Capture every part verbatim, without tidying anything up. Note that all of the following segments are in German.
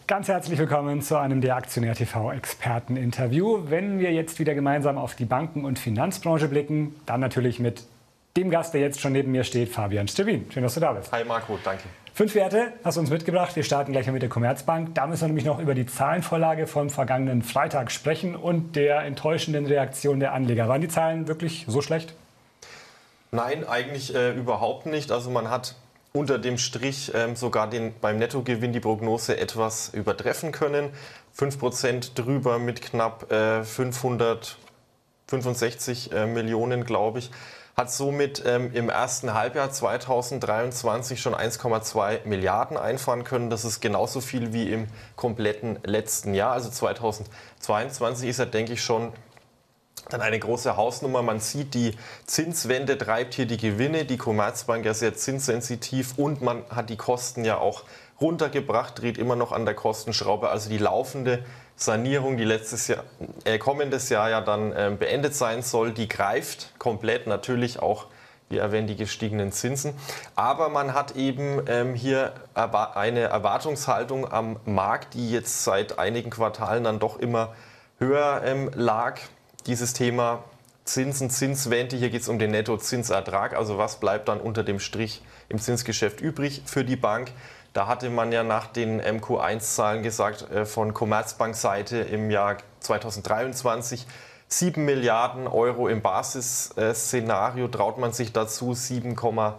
Ganz herzlich willkommen zu einem der Aktionär T V-Experten-Interview. Wenn wir jetzt wieder gemeinsam auf die Banken- und Finanzbranche blicken, dann natürlich mit dem Gast, der jetzt schon neben mir steht, Fabian Stewin. Schön, dass du da bist. Hi Marco, danke. Fünf Werte hast du uns mitgebracht. Wir starten gleich mal mit der Commerzbank. Da müssen wir nämlich noch über die Zahlenvorlage vom vergangenen Freitag sprechen und der enttäuschenden Reaktion der Anleger. Waren die Zahlen wirklich so schlecht? Nein, eigentlich äh, überhaupt nicht. Also man hat unter dem Strich ähm, sogar den, beim Nettogewinn die Prognose etwas übertreffen können. fünf Prozent drüber mit knapp äh, fünfhundertfünfundsechzig äh, Millionen, glaube ich. Hat somit ähm, im ersten Halbjahr zweitausenddreiundzwanzig schon eins Komma zwei Milliarden einfahren können. Das ist genauso viel wie im kompletten letzten Jahr. Also zweitausendzweiundzwanzig ist er, denke ich, schon dann eine große Hausnummer. Man sieht, die Zinswende treibt hier die Gewinne, die Commerzbank ja sehr zinssensitiv und man hat die Kosten ja auch runtergebracht, dreht immer noch an der Kostenschraube. Also die laufende Sanierung, die letztes Jahr, äh, kommendes Jahr ja dann äh, beendet sein soll, die greift komplett, natürlich auch, wie erwähnt, die gestiegenen Zinsen. Aber man hat eben ähm, hier eine Erwartungshaltung am Markt, die jetzt seit einigen Quartalen dann doch immer höher ähm, lag. Dieses Thema Zinsen, Zinswende, hier geht es um den Nettozinsertrag, also was bleibt dann unter dem Strich im Zinsgeschäft übrig für die Bank. Da hatte man ja nach den M Q eins Zahlen gesagt, äh, von Commerzbank-Seite im Jahr zweitausenddreiundzwanzig sieben Milliarden Euro im Basisszenario, traut man sich dazu sieben Komma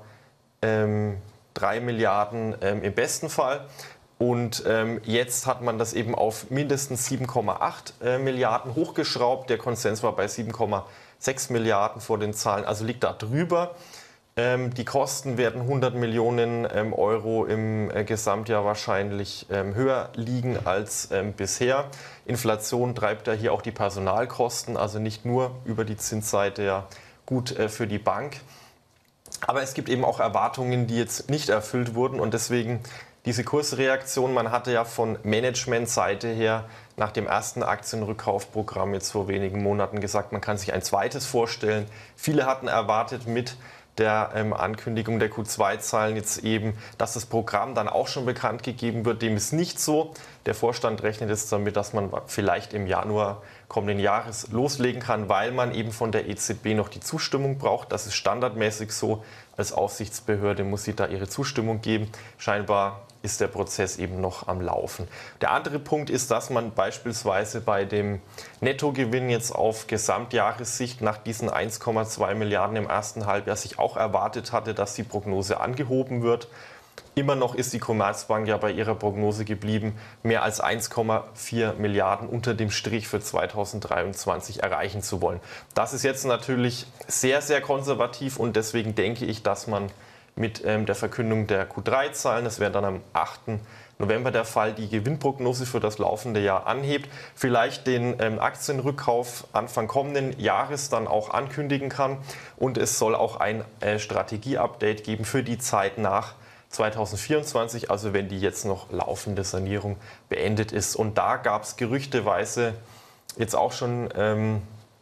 drei Milliarden ähm, im besten Fall. Und ähm, jetzt hat man das eben auf mindestens sieben Komma acht äh, Milliarden hochgeschraubt. Der Konsens war bei sieben Komma sechs Milliarden vor den Zahlen, also liegt da drüber. Ähm, die Kosten werden hundert Millionen ähm, Euro im äh, Gesamtjahr wahrscheinlich ähm, höher liegen als ähm, bisher. Inflation treibt ja hier auch die Personalkosten, also nicht nur über die Zinsseite ja gut äh, für die Bank. Aber es gibt eben auch Erwartungen, die jetzt nicht erfüllt wurden und deswegen diese Kursreaktion. Man hatte ja von Managementseite her nach dem ersten Aktienrückkaufprogramm jetzt vor wenigen Monaten gesagt, man kann sich ein zweites vorstellen. Viele hatten erwartet mit der ähm, Ankündigung der Q zwei Zahlen jetzt eben, dass das Programm dann auch schon bekannt gegeben wird. Dem ist nicht so. Der Vorstand rechnet jetzt damit, dass man vielleicht im Januar kommenden Jahres loslegen kann, weil man eben von der E Z B noch die Zustimmung braucht. Das ist standardmäßig so. Als Aufsichtsbehörde muss sie da ihre Zustimmung geben. Scheinbar ist der Prozess eben noch am Laufen. Der andere Punkt ist, dass man beispielsweise bei dem Nettogewinn jetzt auf Gesamtjahressicht nach diesen eins Komma zwei Milliarden im ersten Halbjahr sich auch erwartet hatte, dass die Prognose angehoben wird. Immer noch ist die Commerzbank ja bei ihrer Prognose geblieben, mehr als eins Komma vier Milliarden unter dem Strich für zweitausenddreiundzwanzig erreichen zu wollen. Das ist jetzt natürlich sehr, sehr konservativ und deswegen denke ich, dass man mit ähm, der Verkündung der Q drei Zahlen, das wäre dann am achten November der Fall, die Gewinnprognose für das laufende Jahr anhebt, vielleicht den ähm, Aktienrückkauf Anfang kommenden Jahres dann auch ankündigen kann und es soll auch ein äh, Strategieupdate geben für die Zeit nach zweitausendvierundzwanzig, also wenn die jetzt noch laufende Sanierung beendet ist. Und da gab es gerüchteweise jetzt auch schon ähm,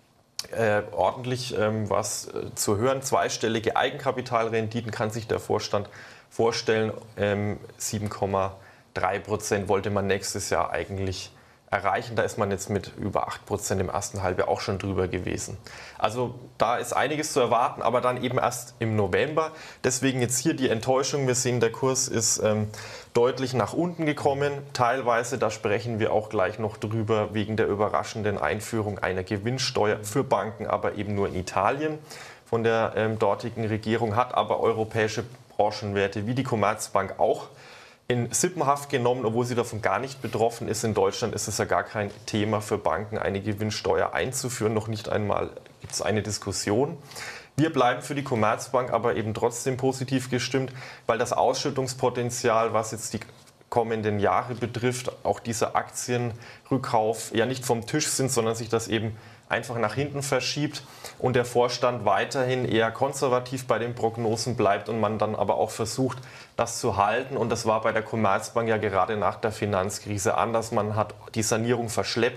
Äh, ordentlich ähm, was äh, zu hören. Zweistellige Eigenkapitalrenditen kann sich der Vorstand vorstellen. Ähm, sieben Komma drei Prozent wollte man nächstes Jahr eigentlich erreichen. Da ist man jetzt mit über acht Prozent im ersten Halbjahr auch schon drüber gewesen. Also da ist einiges zu erwarten, aber dann eben erst im November. Deswegen jetzt hier die Enttäuschung. Wir sehen, der Kurs ist ähm, deutlich nach unten gekommen. Teilweise, da sprechen wir auch gleich noch drüber, wegen der überraschenden Einführung einer Gewinnsteuer für Banken, aber eben nur in Italien von der ähm, dortigen Regierung, hat aber europäische Branchenwerte wie die Commerzbank auch in Sippenhaft genommen, obwohl sie davon gar nicht betroffen ist. In Deutschland ist es ja gar kein Thema für Banken, eine Gewinnsteuer einzuführen. Noch nicht einmal gibt es eine Diskussion. Wir bleiben für die Commerzbank aber eben trotzdem positiv gestimmt, weil das Ausschüttungspotenzial, was jetzt die kommenden Jahre betrifft, auch dieser Aktienrückkauf ja nicht vom Tisch sind, sondern sich das eben einfach nach hinten verschiebt und der Vorstand weiterhin eher konservativ bei den Prognosen bleibt und man dann aber auch versucht, das zu halten. Und das war bei der Commerzbank ja gerade nach der Finanzkrise anders. Man hat die Sanierung verschleppt,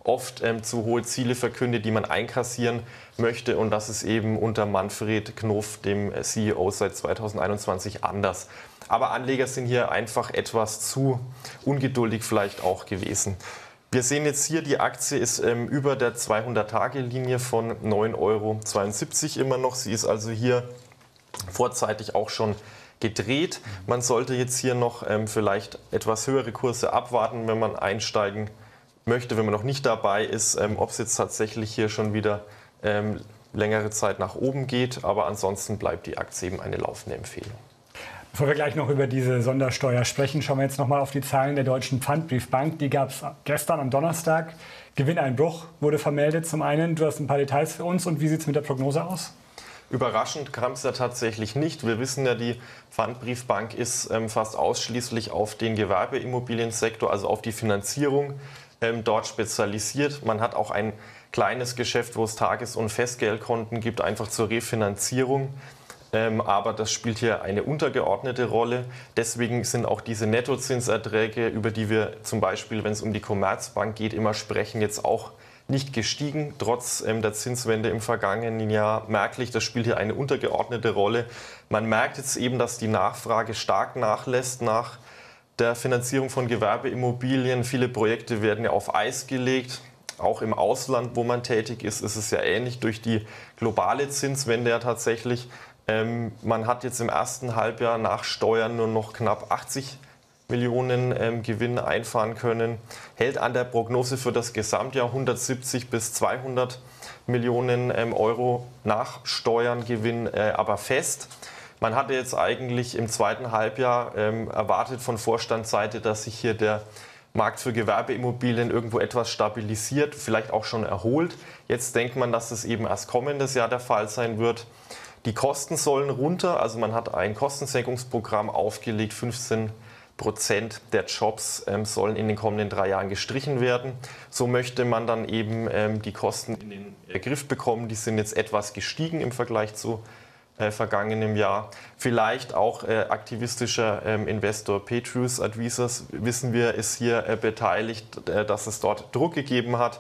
oft ähm, zu hohe Ziele verkündet, die man einkassieren möchte. Und das ist eben unter Manfred Knof, dem C E O seit zweitausendeinundzwanzig, anders. Aber Anleger sind hier einfach etwas zu ungeduldig vielleicht auch gewesen. Wir sehen jetzt hier, die Aktie ist ähm, über der zweihundert-Tage-Linie von neun Euro zweiundsiebzig immer noch. Sie ist also hier vorzeitig auch schon gedreht. Man sollte jetzt hier noch ähm, vielleicht etwas höhere Kurse abwarten, wenn man einsteigen möchte, wenn man noch nicht dabei ist, ähm, ob es jetzt tatsächlich hier schon wieder ähm, längere Zeit nach oben geht. Aber ansonsten bleibt die Aktie eben eine laufende Empfehlung. Bevor wir gleich noch über diese Sondersteuer sprechen, schauen wir jetzt noch mal auf die Zahlen der Deutschen Pfandbriefbank. Die gab es gestern am Donnerstag. Gewinneinbruch wurde vermeldet zum einen. Du hast ein paar Details für uns. Und wie sieht es mit der Prognose aus? Überraschend kam es ja tatsächlich nicht. Wir wissen ja, die Pfandbriefbank ist ähm, fast ausschließlich auf den Gewerbeimmobiliensektor, also auf die Finanzierung ähm, dort spezialisiert. Man hat auch ein kleines Geschäft, wo es Tages- und Festgeldkonten gibt, einfach zur Refinanzierung. Ähm, aber das spielt hier eine untergeordnete Rolle. Deswegen sind auch diese Nettozinserträge, über die wir zum Beispiel, wenn es um die Commerzbank geht, immer sprechen, jetzt auch nicht gestiegen, trotz ähm, der Zinswende im vergangenen Jahr merklich. Das spielt hier eine untergeordnete Rolle. Man merkt jetzt eben, dass die Nachfrage stark nachlässt nach der Finanzierung von Gewerbeimmobilien. Viele Projekte werden ja auf Eis gelegt. Auch im Ausland, wo man tätig ist, ist es ja ähnlich durch die globale Zinswende ja tatsächlich. Ähm, man hat jetzt im ersten Halbjahr nach Steuern nur noch knapp achtzig Millionen ähm, Gewinn einfahren können, hält an der Prognose für das Gesamtjahr hundertsiebzig bis zweihundert Millionen ähm, Euro nach Steuern Gewinn äh, aber fest. Man hatte jetzt eigentlich im zweiten Halbjahr ähm, erwartet von Vorstandsseite, dass sich hier der Markt für Gewerbeimmobilien irgendwo etwas stabilisiert, vielleicht auch schon erholt. Jetzt denkt man, dass es eben erst kommendes Jahr der Fall sein wird. Die Kosten sollen runter, also man hat ein Kostensenkungsprogramm aufgelegt, fünfzehn Prozent der Jobs ähm, sollen in den kommenden drei Jahren gestrichen werden. So möchte man dann eben ähm, die Kosten in den äh, Griff bekommen. Die sind jetzt etwas gestiegen im Vergleich zu äh, vergangenem Jahr. Vielleicht auch äh, aktivistischer ähm, Investor Petrus Advisors, wissen wir, ist hier äh, beteiligt, äh, dass es dort Druck gegeben hat.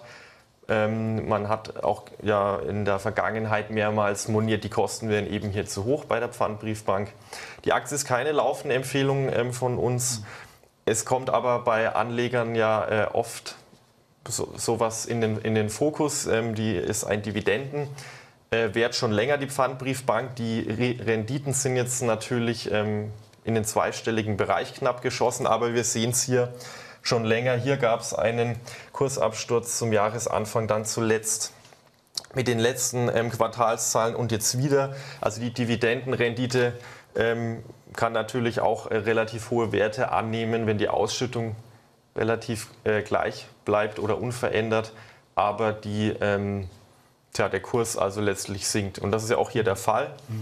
Ähm, man hat auch ja in der Vergangenheit mehrmals moniert, die Kosten wären eben hier zu hoch bei der Pfandbriefbank. Die Aktie ist keine laufende Empfehlung ähm, von uns. Es kommt aber bei Anlegern ja äh, oft so, sowas in den, in den Fokus. Ähm, die ist ein Dividendenwert äh, schon länger, die Pfandbriefbank. Die Re Renditen sind jetzt natürlich ähm, in den zweistelligen Bereich knapp geschossen, aber wir sehen es hier schon länger. Hier gab es einen Kursabsturz zum Jahresanfang, dann zuletzt mit den letzten ähm, Quartalszahlen und jetzt wieder. Also die Dividendenrendite ähm, kann natürlich auch äh, relativ hohe Werte annehmen, wenn die Ausschüttung relativ äh, gleich bleibt oder unverändert, aber die, ähm, tja, der Kurs also letztlich sinkt. Und das ist ja auch hier der Fall. Mhm.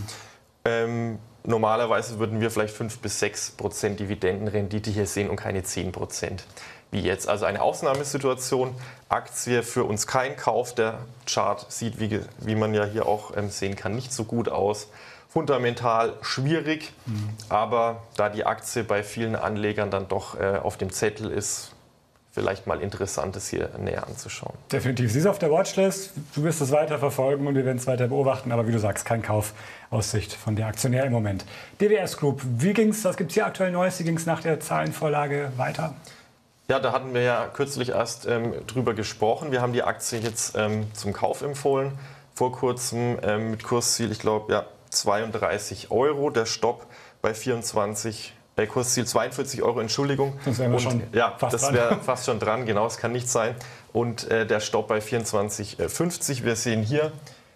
Ähm, Normalerweise würden wir vielleicht fünf bis sechs Prozent Dividendenrendite hier sehen und keine zehn Prozent wie jetzt. Also eine Ausnahmesituation. Aktie für uns kein Kauf. Der Chart sieht, wie, wie man ja hier auch ähm, sehen kann, nicht so gut aus. Fundamental schwierig, mhm. aber da die Aktie bei vielen Anlegern dann doch äh, auf dem Zettel ist, vielleicht mal interessant ist, hier näher anzuschauen. Definitiv. Sie ist auf der Watchlist. Du wirst es weiter verfolgen und wir werden es weiter beobachten. Aber wie du sagst, kein Kaufaussicht von der Aktionär im Moment. D W S Group, wie ging's? Was gibt es hier aktuell Neues? Wie ging es nach der Zahlenvorlage weiter? Ja, da hatten wir ja kürzlich erst ähm, drüber gesprochen. Wir haben die Aktie jetzt ähm, zum Kauf empfohlen. Vor kurzem ähm, mit Kursziel, ich glaube, ja, zweiunddreißig Euro. Der Stopp bei vierundzwanzig Euro. Bei Kursziel zweiundvierzig Euro, Entschuldigung. Das wäre schon ja, fast das wäre fast schon dran, genau, es kann nicht sein. Und äh, der Stopp bei vierundzwanzig Euro fünfzig. Wir sehen hier,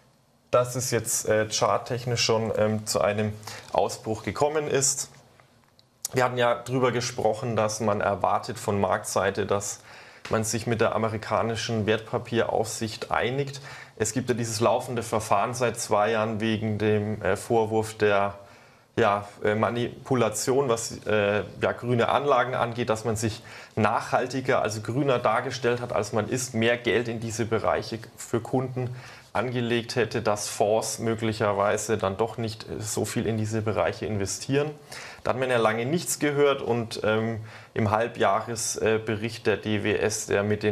dass es jetzt äh, charttechnisch schon ähm, zu einem Ausbruch gekommen ist. Wir hatten ja darüber gesprochen, dass man erwartet von Marktseite, dass man sich mit der amerikanischen Wertpapieraufsicht einigt. Es gibt ja dieses laufende Verfahren seit zwei Jahren wegen dem äh, Vorwurf der Ja, Manipulation, was äh, ja, grüne Anlagen angeht, dass man sich nachhaltiger, also grüner dargestellt hat, als man ist, mehr Geld in diese Bereiche für Kunden angelegt hätte, dass Fonds möglicherweise dann doch nicht so viel in diese Bereiche investieren. Da hat man ja lange nichts gehört und ähm, im Halbjahresbericht der D W S, der mit den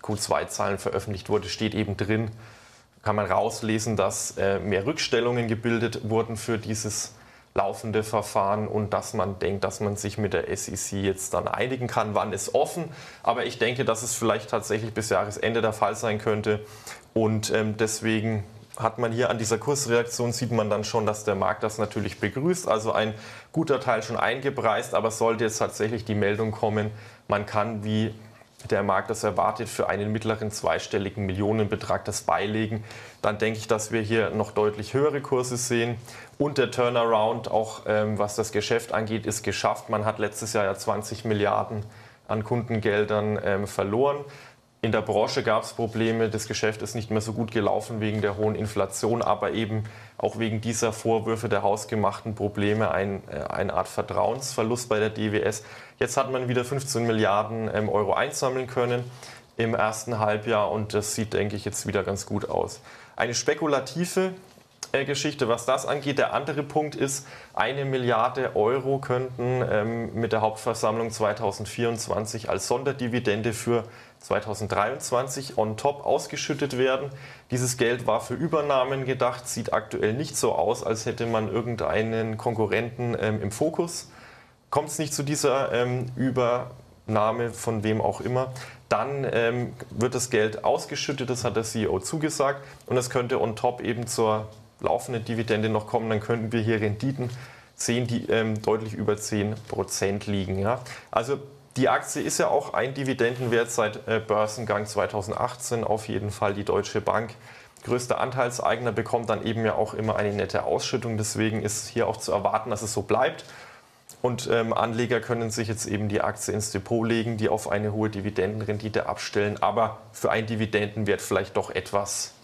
Q zwei Zahlen veröffentlicht wurde, steht eben drin, kann man rauslesen, dass äh, mehr Rückstellungen gebildet wurden für dieses laufende Verfahren und dass man denkt, dass man sich mit der S E C jetzt dann einigen kann. Wann ist offen, aber ich denke, dass es vielleicht tatsächlich bis Jahresende der Fall sein könnte und ähm, deswegen hat man hier an dieser Kursreaktion, sieht man dann schon, dass der Markt das natürlich begrüßt, also ein guter Teil schon eingepreist, aber sollte jetzt tatsächlich die Meldung kommen, man kann, wie der Markt das erwartet, für einen mittleren zweistelligen Millionenbetrag das beilegen, dann denke ich, dass wir hier noch deutlich höhere Kurse sehen. Und der Turnaround, auch ähm, was das Geschäft angeht, ist geschafft. Man hat letztes Jahr ja zwanzig Milliarden an Kundengeldern ähm, verloren. In der Branche gab es Probleme, das Geschäft ist nicht mehr so gut gelaufen wegen der hohen Inflation, aber eben auch wegen dieser Vorwürfe der hausgemachten Probleme ein, äh, eine Art Vertrauensverlust bei der D W S. Jetzt hat man wieder fünfzehn Milliarden ähm, Euro einsammeln können im ersten Halbjahr und das sieht, denke ich, jetzt wieder ganz gut aus. Eine spekulative äh, Geschichte, was das angeht. Der andere Punkt ist, eine Milliarde Euro könnten ähm, mit der Hauptversammlung zweitausendvierundzwanzig als Sonderdividende für zweitausenddreiundzwanzig on top ausgeschüttet werden. Dieses Geld war für Übernahmen gedacht, sieht aktuell nicht so aus, als hätte man irgendeinen Konkurrenten ähm, im Fokus. Kommt es nicht zu dieser ähm, Übernahme von wem auch immer, dann ähm, wird das Geld ausgeschüttet, das hat der C E O zugesagt und es könnte on top eben zur laufenden Dividende noch kommen, dann könnten wir hier Renditen sehen, die ähm, deutlich über zehn Prozent liegen. Ja? Also die Aktie ist ja auch ein Dividendenwert seit äh, Börsengang zweitausendachtzehn, auf jeden Fall die Deutsche Bank. Größter Anteilseigner bekommt dann eben ja auch immer eine nette Ausschüttung, deswegen ist hier auch zu erwarten, dass es so bleibt. Und ähm, Anleger können sich jetzt eben die Aktie ins Depot legen, die auf eine hohe Dividendenrendite abstellen, aber für einen Dividendenwert vielleicht doch etwas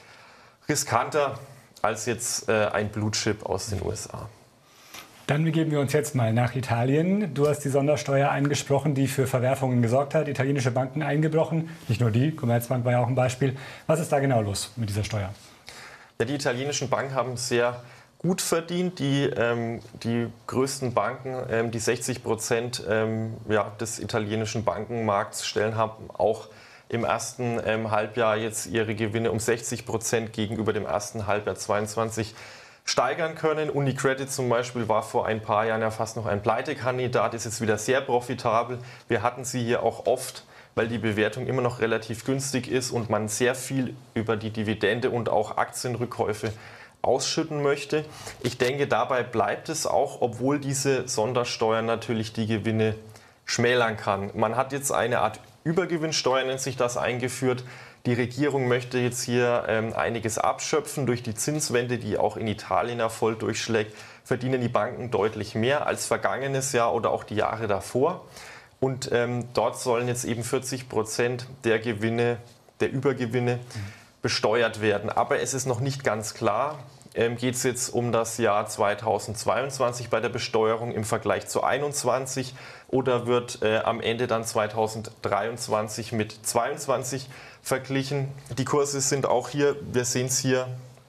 riskanter als jetzt äh, ein Blue Chip aus den U S A. Dann begeben wir uns jetzt mal nach Italien. Du hast die Sondersteuer angesprochen, die für Verwerfungen gesorgt hat. Italienische Banken eingebrochen. Nicht nur die, Commerzbank war ja auch ein Beispiel. Was ist da genau los mit dieser Steuer? Ja, die italienischen Banken haben sehr gut verdient. Die, ähm, die größten Banken, ähm, die sechzig Prozent ähm, ja, des italienischen Bankenmarkts stellen, haben auch im ersten ähm, Halbjahr jetzt ihre Gewinne um sechzig Prozent gegenüber dem ersten Halbjahr zweiundzwanzig steigern können. UniCredit zum Beispiel war vor ein paar Jahren ja fast noch ein Pleitekandidat, ist jetzt wieder sehr profitabel. Wir hatten sie hier auch oft, weil die Bewertung immer noch relativ günstig ist und man sehr viel über die Dividende und auch Aktienrückkäufe ausschütten möchte. Ich denke, dabei bleibt es auch, obwohl diese Sondersteuer natürlich die Gewinne schmälern kann. Man hat jetzt eine Art Übergewinnsteuer, nennt sich das, eingeführt. Die Regierung möchte jetzt hier ähm, einiges abschöpfen durch die Zinswende, die auch in Italien ja voll durchschlägt. Verdienen die Banken deutlich mehr als vergangenes Jahr oder auch die Jahre davor. Und ähm, dort sollen jetzt eben vierzig Prozent der Gewinne, der Übergewinne mhm. besteuert werden. Aber es ist noch nicht ganz klar, ähm, geht es jetzt um das Jahr zweitausendzweiundzwanzig bei der Besteuerung im Vergleich zu einundzwanzig oder wird äh, am Ende dann zweitausenddreiundzwanzig mit zweiundzwanzig verglichen. Die Kurse sind auch hier, wir sehen es hier,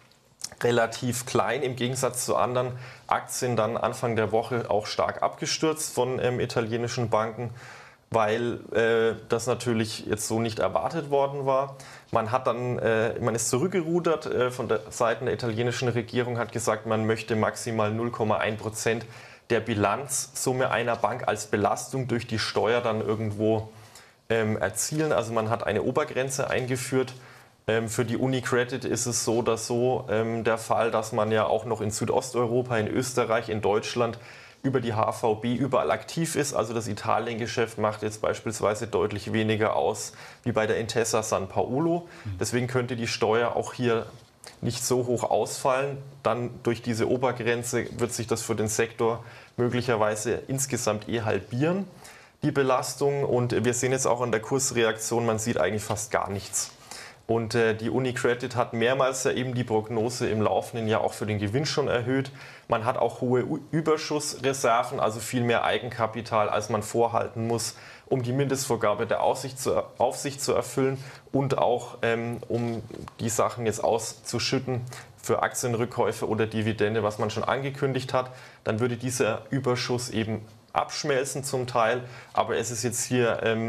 relativ klein im Gegensatz zu anderen Aktien, dann Anfang der Woche auch stark abgestürzt von ähm, italienischen Banken, weil äh, das natürlich jetzt so nicht erwartet worden war. Man hat dann, äh, man ist zurückgerudert äh, von der Seite der italienischen Regierung, hat gesagt, man möchte maximal null Komma eins Prozent der Bilanzsumme einer Bank als Belastung durch die Steuer dann irgendwo ähm, erzielen. Also man hat eine Obergrenze eingeführt. Ähm, für die UniCredit ist es so oder so ähm, der Fall, dass man ja auch noch in Südosteuropa, in Österreich, in Deutschland über die H V B überall aktiv ist. Also das Italiengeschäft macht jetzt beispielsweise deutlich weniger aus wie bei der Intesa San Paolo. Deswegen könnte die Steuer auch hier nicht so hoch ausfallen. Dann durch diese Obergrenze wird sich das für den Sektor möglicherweise insgesamt eh halbieren, die Belastung. Und wir sehen jetzt auch an der Kursreaktion, man sieht eigentlich fast gar nichts. Und äh, die UniCredit hat mehrmals ja eben die Prognose im laufenden Jahr auch für den Gewinn schon erhöht. Man hat auch hohe Überschussreserven, also viel mehr Eigenkapital, als man vorhalten muss, um die Mindestvorgabe der Aufsicht zu, Aufsicht zu erfüllen und auch ähm, um die Sachen jetzt auszuschütten für Aktienrückkäufe oder Dividende, was man schon angekündigt hat. Dann würde dieser Überschuss eben abschmelzen zum Teil, aber es ist jetzt hier ähm,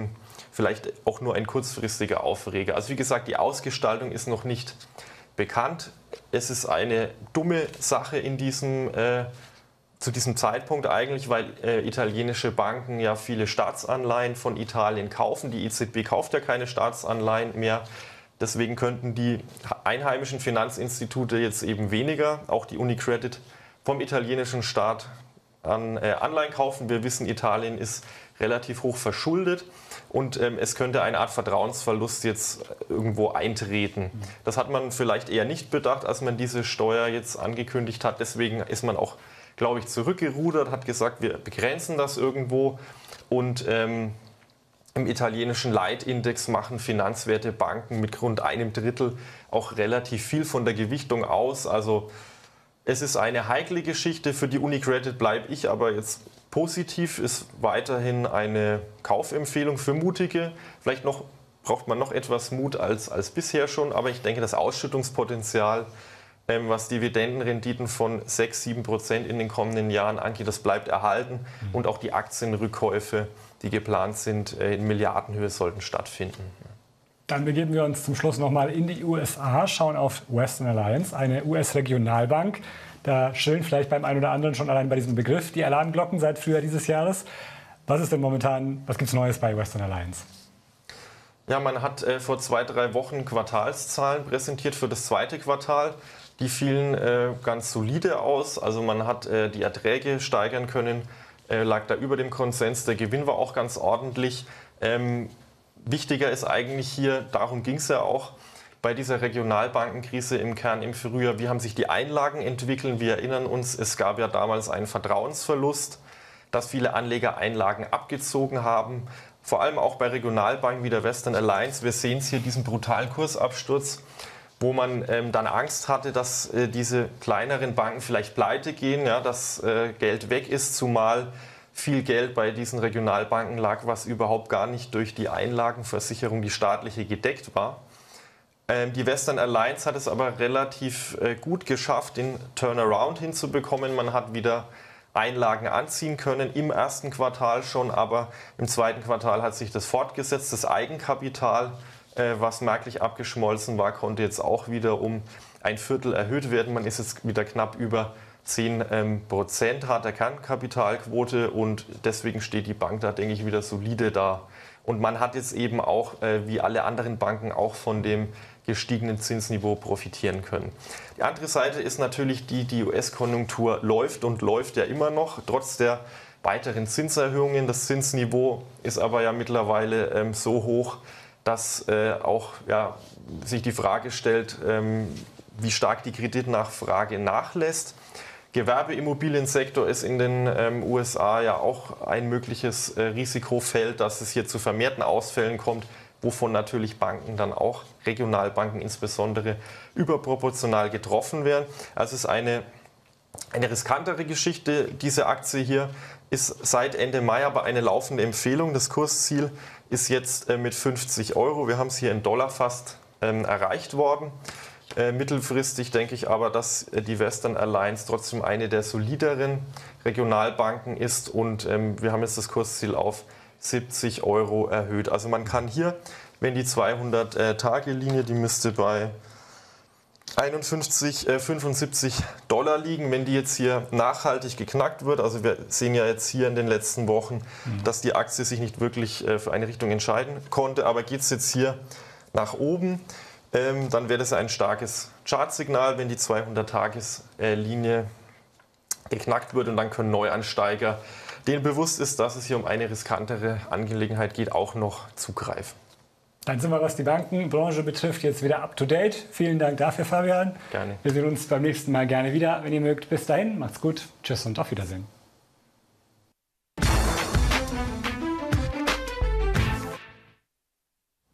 vielleicht auch nur ein kurzfristiger Aufreger. Also wie gesagt, die Ausgestaltung ist noch nicht bekannt. Es ist eine dumme Sache in diesem, äh, zu diesem Zeitpunkt eigentlich, weil äh, italienische Banken ja viele Staatsanleihen von Italien kaufen. Die E Z B kauft ja keine Staatsanleihen mehr. Deswegen könnten die einheimischen Finanzinstitute jetzt eben weniger, auch die Unicredit, vom italienischen Staat an äh, Anleihen kaufen. Wir wissen, Italien ist relativ hoch verschuldet und ähm, es könnte eine Art Vertrauensverlust jetzt irgendwo eintreten. Das hat man vielleicht eher nicht bedacht, als man diese Steuer jetzt angekündigt hat. Deswegen ist man auch, glaube ich, zurückgerudert, hat gesagt, wir begrenzen das irgendwo und ähm, im italienischen Leitindex machen finanzwerte Banken mit rund einem Drittel auch relativ viel von der Gewichtung aus. Also es ist eine heikle Geschichte. Für die Unicredit bleibe ich aber jetzt positiv. Ist weiterhin eine Kaufempfehlung für Mutige. Vielleicht noch, braucht man noch etwas Mut als, als bisher schon, aber ich denke, das Ausschüttungspotenzial, ähm, was Dividendenrenditen von sechs, sieben Prozent in den kommenden Jahren angeht, das bleibt erhalten. Mhm. Und auch die Aktienrückkäufe, die geplant sind, in Milliardenhöhe, sollten stattfinden. Dann begeben wir uns zum Schluss nochmal in die U S A, schauen auf Western Alliance, eine U S-Regionalbank. Da schrillen vielleicht beim einen oder anderen schon allein bei diesem Begriff die Alarmglocken seit Frühjahr dieses Jahres. Was ist denn momentan, was gibt es Neues bei Western Alliance? Ja, man hat äh, vor zwei, drei Wochen Quartalszahlen präsentiert für das zweite Quartal. Die fielen äh, ganz solide aus. Also man hat äh, die Erträge steigern können, äh, lag da über dem Konsens. Der Gewinn war auch ganz ordentlich. Ähm, Wichtiger ist eigentlich hier, darum ging es ja auch bei dieser Regionalbankenkrise im Kern im Frühjahr, wie haben sich die Einlagen entwickelt. Wir erinnern uns, es gab ja damals einen Vertrauensverlust, dass viele Anleger Einlagen abgezogen haben. Vor allem auch bei Regionalbanken wie der Western Alliance. Wir sehen es hier, diesen brutalen Kursabsturz, wo man ähm, dann Angst hatte, dass äh, diese kleineren Banken vielleicht pleite gehen, ja, dass äh, Geld weg ist, zumal viel Geld bei diesen Regionalbanken lag, was überhaupt gar nicht durch die Einlagenversicherung, die staatliche, gedeckt war. Ähm, die Western Alliance hat es aber relativ äh, gut geschafft, den Turnaround hinzubekommen. Man hat wieder Einlagen anziehen können, im ersten Quartal schon, aber im zweiten Quartal hat sich das fortgesetzt. Das Eigenkapital, äh, was merklich abgeschmolzen war, konnte jetzt auch wieder um ein Viertel erhöht werden. Man ist jetzt wieder knapp über zehn Prozent hat der Kernkapitalquote und deswegen steht die Bank da, denke ich, wieder solide da. Und man hat jetzt eben auch, wie alle anderen Banken, auch von dem gestiegenen Zinsniveau profitieren können. Die andere Seite ist natürlich die, die U S-Konjunktur läuft und läuft ja immer noch, trotz der weiteren Zinserhöhungen. Das Zinsniveau ist aber ja mittlerweile ähm, so hoch, dass äh, auch ja, sich die Frage stellt, ähm, wie stark die Kreditnachfrage nachlässt. Gewerbeimmobiliensektor ist in den ähm, U S A ja auch ein mögliches äh, Risikofeld, dass es hier zu vermehrten Ausfällen kommt, wovon natürlich Banken dann auch, Regionalbanken insbesondere, überproportional getroffen werden. Also es ist eine, eine riskantere Geschichte. Diese Aktie hier ist seit Ende Mai aber eine laufende Empfehlung. Das Kursziel ist jetzt äh, mit fünfzig Euro. Wir haben es hier in Dollar fast ähm, erreicht worden. Äh, mittelfristig denke ich aber, dass äh, die Western Alliance trotzdem eine der solideren Regionalbanken ist und ähm, wir haben jetzt das Kursziel auf siebzig Euro erhöht. Also man kann hier, wenn die zweihundert-Tage-Linie, die müsste bei einundfünfzig, äh, fünfundsiebzig Dollar liegen, wenn die jetzt hier nachhaltig geknackt wird. Also wir sehen ja jetzt hier in den letzten Wochen, mhm. dass die Aktie sich nicht wirklich äh, für eine Richtung entscheiden konnte, aber geht es jetzt hier nach oben, Ähm, dann wäre das ein starkes Chartsignal, wenn die zweihundert-Tages-Linie geknackt wird und dann können Neuansteiger, denen bewusst ist, dass es hier um eine riskantere Angelegenheit geht, auch noch zugreifen. Dann sind wir, was die Bankenbranche betrifft, jetzt wieder up to date. Vielen Dank dafür, Fabian. Gerne. Wir sehen uns beim nächsten Mal gerne wieder, wenn ihr mögt. Bis dahin, macht's gut. Tschüss und auf Wiedersehen.